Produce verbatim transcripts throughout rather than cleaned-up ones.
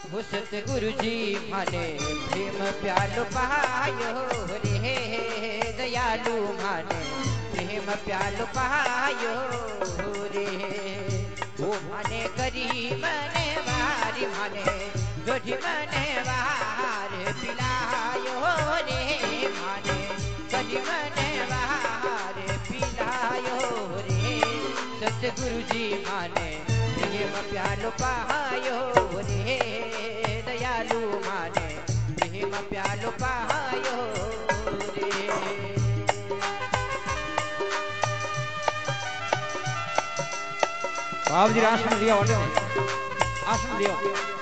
हो सतगुरु जी माने प्रेम प्यालो पायो रे दयालु माने प्रेम प्यालो पायो रे वो माने करी मने वारी माने दोढ़ी मने वार पिलायो रे माने करी मने वार पिलायो रे सतगुरु जी माने प्रेम प्यालो पायो रे दयालु माने प्रेम प्यालो पायो रे। बाबू जी आसन दिया आसन दिया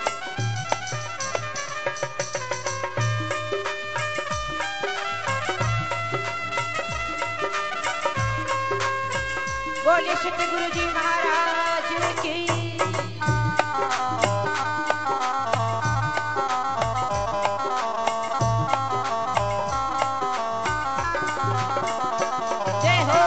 बोले सतगुरु जी महाराज की जय हो।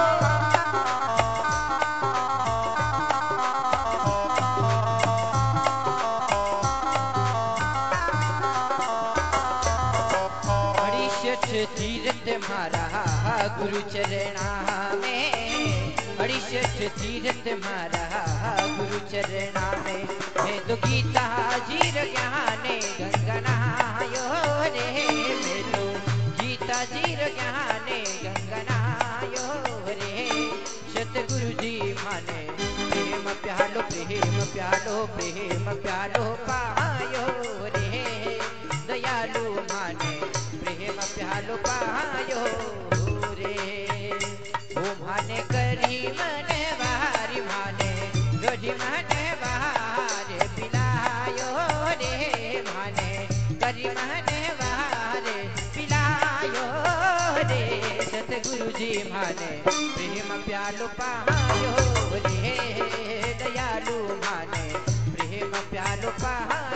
तीर्थ मारा गुरु चरणा में अड़िशठ तीर्थ मारा गुरु चरणा में मैं तो गीता जीर ज्ञाने गंगा नहायो रे मैं तो गीता जीर ज्ञाने गंगा नहायो रे सतगुरु जी माने प्रेम प्यालो प्रेम प्यालो प्रेम प्यालो पायो रे दयालु माने प्रेम प्यालो पायो रे ओ माने करी मने वारी माने दोढ़ी मने वारे पिलायो रे माने करी मने वारे पिलायो रे सतगुरु जी माने प्रेम प्यालो पायो रे दयालु माने प्रेम प्यालो पायो